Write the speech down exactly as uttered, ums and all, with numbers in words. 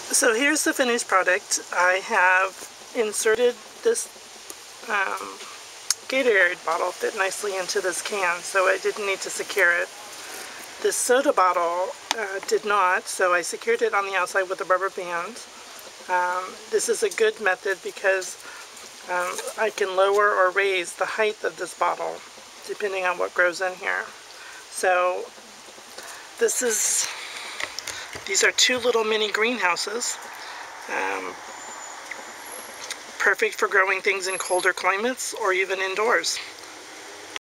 So here's the finished product. I have inserted this um, Gatorade bottle fit nicely into this can, so I didn't need to secure it. This soda bottle uh, did not, so I secured it on the outside with a rubber band. Um, this is a good method because um, I can lower or raise the height of this bottle depending on what grows in here. So this is, these are two little mini greenhouses. Um, perfect for growing things in colder climates or even indoors.